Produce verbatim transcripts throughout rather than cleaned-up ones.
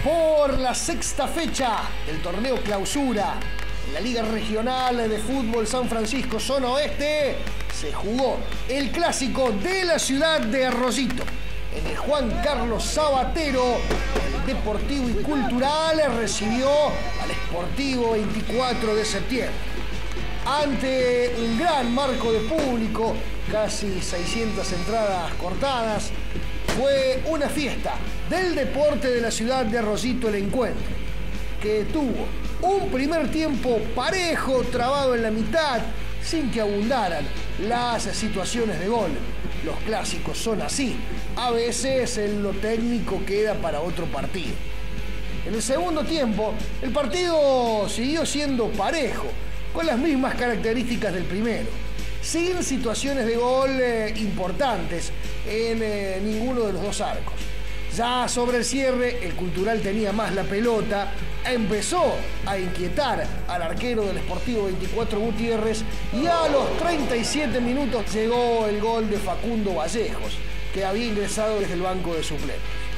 por la sexta fecha del torneo Clausura en la Liga Regional de Fútbol San Francisco Zona Oeste se jugó el clásico de la ciudad de Arroyito. En el Juan Carlos Sabatero, el Deportivo y Cultural recibió al Sportivo veinticuatro de septiembre. Ante un gran marco de público, casi seiscientas entradas cortadas, fue una fiesta del deporte de la ciudad de Arroyito el encuentro, que tuvo un primer tiempo parejo, trabado en la mitad, sin que abundaran las situaciones de gol. Los clásicos son así, a veces en lo técnico queda para otro partido. En el segundo tiempo, el partido siguió siendo parejo, con las mismas características del primero, sin situaciones de gol eh, importantes en eh, ninguno de los dos arcos. Ya sobre el cierre, el Cultural tenía más la pelota, empezó a inquietar al arquero del Sportivo veinticuatro Gutiérrez y a los treinta y siete minutos llegó el gol de Facundo Vallejos, que había ingresado desde el banco de suplentes.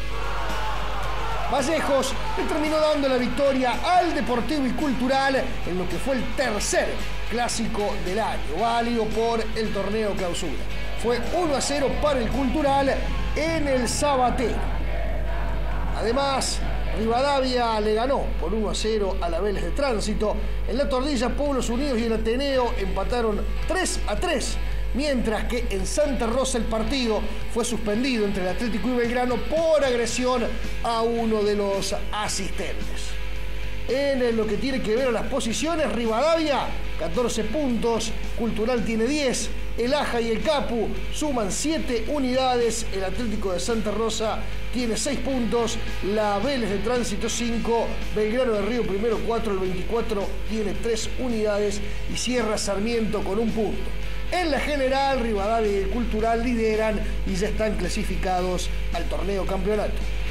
Vallejos le terminó dando la victoria al Deportivo y Cultural en lo que fue el tercer clásico del año, válido por el torneo Clausura. Fue uno a cero para el Cultural en el Sabatero. Además, Rivadavia le ganó por uno a cero a la Vélez de Tránsito. En la Tordilla, Pueblos Unidos y el Ateneo empataron tres a tres. Mientras que en Santa Rosa el partido fue suspendido entre el Atlético y Belgrano por agresión a uno de los asistentes. En lo que tiene que ver a las posiciones, Rivadavia, catorce puntos, Cultural tiene diez, el Aja y el Capu suman siete unidades, el Atlético de Santa Rosa tiene seis puntos, la Vélez de Tránsito cinco, Belgrano de Río Primero cuatro, el veinticuatro tiene tres unidades y cierra Sarmiento con un punto. En la general, Rivadavia y el Cultural lideran y ya están clasificados al torneo campeonato.